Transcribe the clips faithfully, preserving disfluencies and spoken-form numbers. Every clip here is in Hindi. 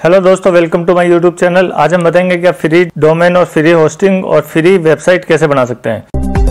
हेलो दोस्तों, welcome to my YouTube channel. आज हम बताएंगे कि आप फ्री डोमेन और फ्री होस्टिंग और फ्री वेबसाइट कैसे बना सकते हैं।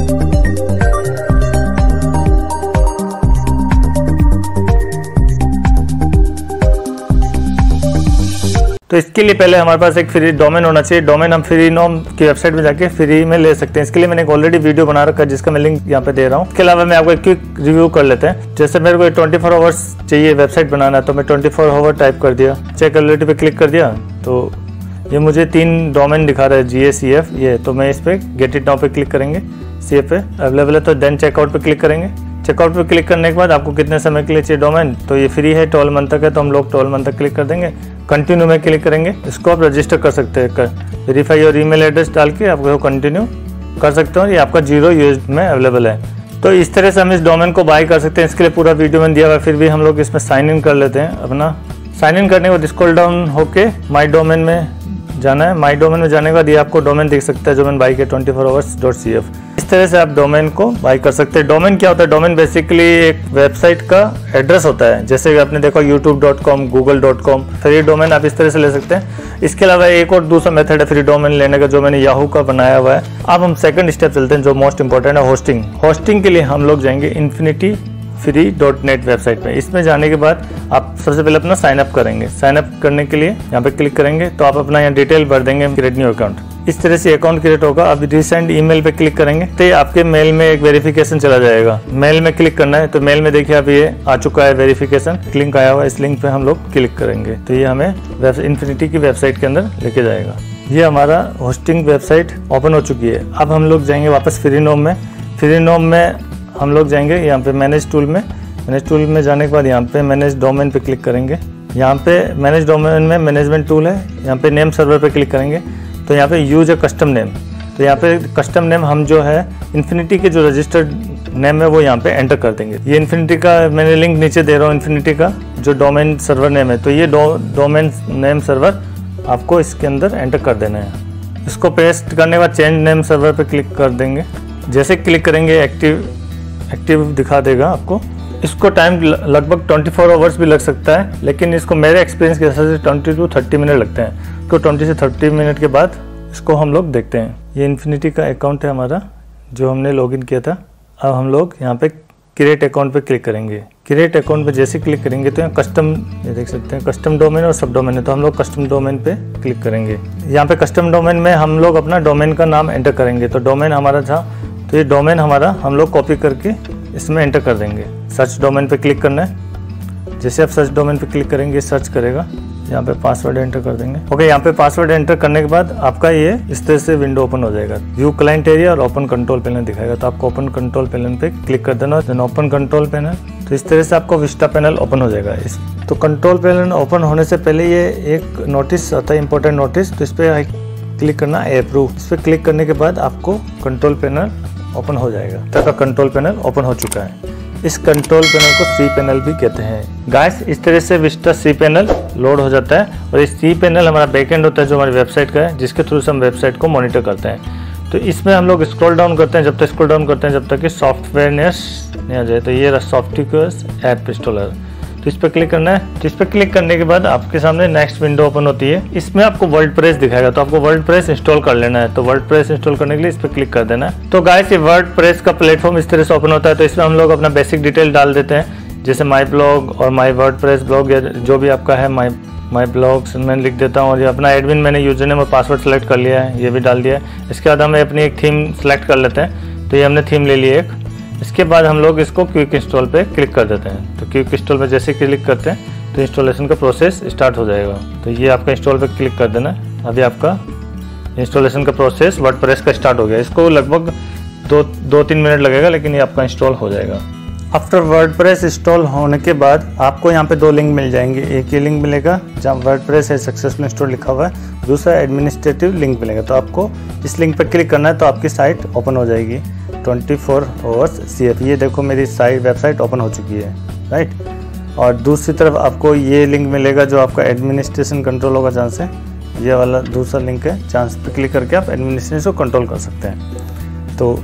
तो इसके लिए पहले हमारे पास एक फ्री डोमेन होना चाहिए। डोमेन हम फ्री नोम की वेबसाइट में जाके फ्री में ले सकते हैं। इसके लिए मैंने एक ऑलरेडी वीडियो बना रखा है जिसका मैं लिंक यहाँ पे दे रहा हूँ। इसके अलावा मैं आपको एक क्विक रिव्यू कर लेते हैं। जैसे मेरे को ट्वेंटी फोर आवर्स चाहिए वेबसाइट बनाना है, तो मैं ट्वेंटी फोर आवर टाइप कर दिया, चेक एबिलिटी पे क्लिक कर दिया, तो ये मुझे तीन डोमेन दिखा रहा है, जी ए सी एफ ये। तो मैं इस पर गेट इट नाउ पे क्लिक करेंगे, सी एफ पे अवेलेबल है, तो देन चेकआउट पे क्लिक करेंगे। चेकआउट पे क्लिक करने के बाद आपको कितने समय के लिए चाहिए डोमेन, तो ये फ्री है, ट्वेल्व मंथ तक है, तो हम लोग ट्वेल्व मंथ तक क्लिक कर देंगे। कंटिन्यू में क्लिक करेंगे, इसको आप रजिस्टर कर सकते हैं, वेरीफाई और ईमेल एड्रेस डाल के आप कंटिन्यू कर सकते हो। ये आपका जीरो यूएस में अवेलेबल है। तो इस तरह से हम इस डोमेन को बाय कर सकते हैं। इसके लिए पूरा वीडियो में दिया हुआ है, फिर भी हम लोग इसमें साइन इन कर लेते हैं अपना। साइन इन करने के बाद स्क्रॉल डाउन होके माई डोमेन में जाना है। माई डोमेन में जाने के बाद ये आपको डोमेन दिख सकता है, डोमेन बाई के twenty four hours dot C F. इस तरह से आप डोमेन को बाई कर सकते हैं। डोमेन क्या होता है? डोमेन बेसिकली एक वेबसाइट का एड्रेस होता है। जैसे आपने देखा YouTube dot com, Google dot com, free domain आप इस तरह से ले सकते हैं। इसके अलावा एक और दूसरा मेथड है फ्री डोमेन लेने का, जो मैंने याहू का बनाया हुआ है। अब हम सेकंड स्टेप चलते हैं, जो मोस्ट इंपॉर्टेंट है, होस्टिंग। होस्टिंग के लिए हम लोग जाएंगे infinity free dot net website पे। इसमें जाने के बाद आप सबसे पहले अपना साइन अप करेंगे। साइन अप करने के लिए यहाँ पे क्लिक करेंगे, तो आप अपना यहाँ डिटेल भर देंगे, क्रिएट न्यू अकाउंट। इस तरह से अकाउंट क्रिएट होगा। अब रिसेंट ईमेल पे क्लिक करेंगे तो आपके मेल में एक वेरिफिकेशन चला जाएगा। मेल में क्लिक करना है, तो मेल में देखिए अब ये आ चुका है वेरिफिकेशन, लिंक आया हुआ है। इस लिंक पे हम लोग क्लिक करेंगे तो ये हमें इन्फिनिटी की वेबसाइट के अंदर लेके जाएगा। ये हमारा होस्टिंग वेबसाइट ओपन हो चुकी है। अब हम लोग जाएंगे वापस फ्री नोम में। फ्री नोम में हम लोग जाएंगे यहाँ पे मैनेज टूल में। मैनेज टूल में जाने के बाद यहाँ पे मैनेज डोमेन पे क्लिक करेंगे। यहाँ पे मैनेज डोमेन में मैनेजमेंट टूल है, यहाँ पे नेम सर्वर पे क्लिक करेंगे, तो यहाँ पे यूज अ कस्टम नेम। तो यहाँ पे कस्टम नेम हम जो है इन्फिनिटी के जो रजिस्टर्ड नेम है वो यहाँ पे एंटर कर देंगे। ये इन्फिनिटी का मैंने लिंक नीचे दे रहा हूँ, इन्फिनिटी का जो डोमेन सर्वर नेम है। तो ये डो, डोमेन नेम सर्वर आपको इसके अंदर एंटर कर देना है। इसको पेस्ट करने के बाद चेंज नेम सर्वर पे क्लिक कर देंगे। जैसे क्लिक करेंगे एक्टिव एक्टिव दिखा देगा आपको। इसको टाइम लगभग ट्वेंटी फोर आवर्स भी लग सकता है, लेकिन इसको मेरे एक्सपीरियंस के हिसाब से ट्वेंटी टू थर्टी मिनट लगते हैं। तो ट्वेंटी से थर्टी मिनट के बाद इसको हम लोग देखते हैं। ये इन्फिनिटी का अकाउंट है हमारा जो हमने लॉगिन किया था। अब हम लोग यहाँ पे क्रिएट अकाउंट पे क्लिक करेंगे। क्रिएट अकाउंट पे जैसे क्लिक करेंगे तो यहाँ कस्टम, ये देख सकते हैं कस्टम डोमेन और सब डोमेन है, तो हम लोग कस्टम डोमेन पे क्लिक करेंगे। यहाँ पे कस्टम डोमेन में हम लोग अपना डोमेन का नाम एंटर करेंगे। तो डोमेन हमारा था, तो ये डोमेन हमारा हम लोग कॉपी करके इसमें एंटर कर देंगे। सर्च डोमेन पे क्लिक करना है। जैसे आप सर्च डोमेन पे क्लिक करेंगे सर्च करेगा। यहाँ पे पासवर्ड एंटर कर देंगे। ओके, यहाँ पे पासवर्ड एंटर करने के बाद आपका ये इस तरह से विंडो ओपन हो जाएगा। व्यू क्लाइंट एरिया और ओपन कंट्रोल पैनल दिखाएगा, तो आपको ओपन कंट्रोल पैनल पे क्लिक कर देना। देन ओपन कंट्रोल पैनल, तो इस तरह से आपको विस्टा पैनल ओपन हो जाएगा। इस तो कंट्रोल पैनल ओपन होने से पहले ये एक नोटिस आता है, इंपॉर्टेंट नोटिस, तो इस पर क्लिक करना अप्रूव। इस पर क्लिक करने के बाद आपको कंट्रोल पैनल ओपन हो जाएगा। तक का कंट्रोल पैनल ओपन हो चुका है। इस कंट्रोल पैनल को सी पैनल भी कहते हैं। गाइस, इस तरह से विस्टा सी पैनल लोड हो जाता है, और इस सी पैनल हमारा बैकएंड होता है जो हमारी वेबसाइट का है, जिसके थ्रू से हम वेबसाइट को मॉनिटर करते हैं। तो इसमें हम लोग स्क्रॉल डाउन करते हैं, जब तक स्क्रॉल डाउन करते हैं जब तक कि सॉफ्टवेयरनेस नहीं आ जाए। तो ये सॉफ्टवेयर ऐप इंस्टॉलर, तो इस पर क्लिक करना है। तो इस पर क्लिक करने के बाद आपके सामने नेक्स्ट विंडो ओपन होती है। इसमें आपको वर्डप्रेस दिखाएगा, तो आपको वर्डप्रेस इंस्टॉल कर लेना है। तो वर्डप्रेस इंस्टॉल करने के लिए इस पर क्लिक कर देना है। तो गाइस, ये वर्डप्रेस का प्लेटफॉर्म इस तरह से ओपन होता है। तो इसमें हम लोग अपना बेसिक डिटेल डाल देते हैं, जैसे माई ब्लॉग और माई वर्डप्रेस ब्लॉग, या जो भी आपका है माई माई ब्लॉग्स मैं लिख देता हूँ। और ये अपना एडमिन मैंने यूजर नेम और पासवर्ड सेलेक्ट कर लिया है, ये भी डाल दिया है। इसके बाद हमें अपनी एक थीम सेलेक्ट कर लेते हैं। तो ये हमने थीम ले ली एक। इसके बाद हम लोग इसको क्विक इंस्टॉल पे क्लिक कर देते हैं। तो क्विक इंस्टॉल पे जैसे क्लिक करते हैं तो इंस्टॉलेशन का प्रोसेस स्टार्ट हो जाएगा। तो ये आपका इंस्टॉल पे क्लिक कर देना है। अभी आपका इंस्टॉलेशन का प्रोसेस वर्डप्रेस का स्टार्ट हो गया। इसको लगभग दो दो तीन मिनट लगेगा, लेकिन ये आपका इंस्टॉल हो जाएगा। आफ्टर वर्डप्रेस इंस्टॉल होने के बाद आपको यहाँ पे दो लिंक मिल जाएंगे। एक ये लिंक मिलेगा जहाँ वर्डप्रेस है सक्सेसफुल इंस्टॉल लिखा हुआ है, दूसरा एडमिनिस्ट्रेटिव लिंक मिलेगा। तो आपको इस लिंक पर क्लिक करना है, तो आपकी साइट ओपन हो जाएगी twenty four hours C F. ये देखो मेरी साइट वेबसाइट ओपन हो चुकी है, राइट। और दूसरी तरफ आपको ये लिंक मिलेगा जो आपका एडमिनिस्ट्रेशन कंट्रोल होगा, जहाँ से ये वाला दूसरा लिंक है, जहाँ पे क्लिक करके आप एडमिनिस्ट्रेशन को कंट्रोल कर सकते हैं। तो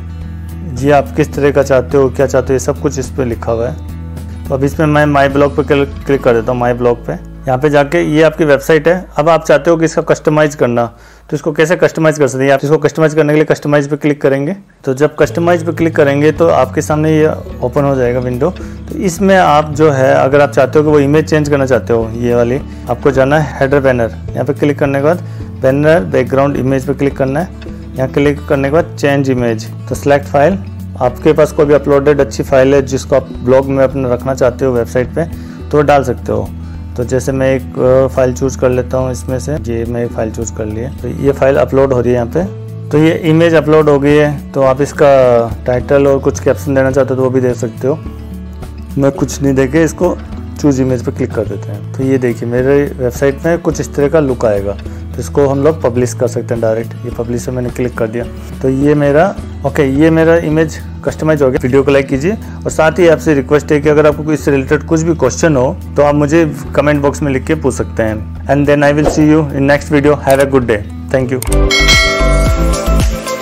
ये आप किस तरह का चाहते हो, क्या चाहते हो, ये सब कुछ इस पर लिखा हुआ है। तो अब इसमें मैं माई ब्लॉग पे क्लिक कर देता हूँ। माई ब्लॉग पे यहाँ पे जाके ये आपकी वेबसाइट है। अब आप चाहते हो कि इसका कस्टमाइज़ करना, तो इसको कैसे कस्टमाइज़ कर सकते हैं। आप इसको कस्टमाइज़ करने के लिए कस्टमाइज़ पे क्लिक करेंगे। तो जब कस्टमाइज़ पे क्लिक करेंगे तो आपके सामने ये ओपन हो जाएगा विंडो। तो इसमें आप जो है अगर आप चाहते हो कि वो इमेज चेंज करना चाहते हो, ये वाली आपको जाना है हेडर बैनर। यहाँ पे क्लिक करने के बाद बैनर बैकग्राउंड इमेज पे क्लिक करना है। यहाँ क्लिक करने के बाद चेंज इमेज, तो सिलेक्ट फाइल। आपके पास कोई भी अपलोडेड अच्छी फाइल है जिसको आप ब्लॉग में अपना रखना चाहते हो वेबसाइट पे, तो वो डाल सकते हो। तो जैसे मैं एक फ़ाइल चूज़ कर लेता हूँ इसमें से, ये मैं एक फ़ाइल चूज़ कर ली है। तो ये फ़ाइल अपलोड हो रही है यहाँ पे। तो ये इमेज अपलोड हो गई है। तो आप इसका टाइटल और कुछ कैप्शन देना चाहते हो तो वो भी दे सकते हो। मैं कुछ नहीं देके इसको चूज़ इमेज पे क्लिक कर देते हैं। तो ये देखिए मेरे वेबसाइट में कुछ इस तरह का लुक आएगा। तो इसको हम लोग पब्लिश कर सकते हैं डायरेक्ट। ये पब्लिश से मैंने क्लिक कर दिया। तो ये मेरा ओके ये मेरा इमेज कस्टमाइज हो गया। वीडियो को लाइक कीजिए और साथ ही आपसे रिक्वेस्ट है कि अगर आपको इससे रिलेटेड कुछ भी क्वेश्चन हो तो आप मुझे कमेंट बॉक्स में लिख के पूछ सकते हैं। And then I will see you in next video. Have a good day. Thank you.